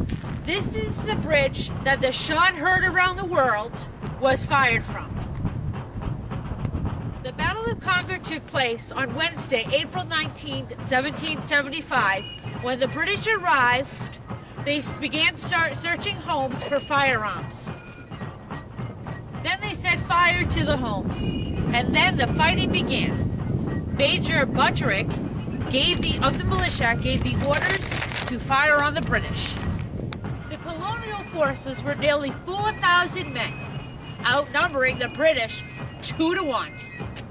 This is the bridge that the shot heard around the world was fired from. The Battle of Concord took place on Wednesday, April 19, 1775. When the British arrived, they began searching homes for firearms. Then they set fire to the homes, and then the fighting began. Major Butterick of the militia gave the orders to fire on the British. The colonial forces were nearly 4,000 men, outnumbering the British 2 to 1.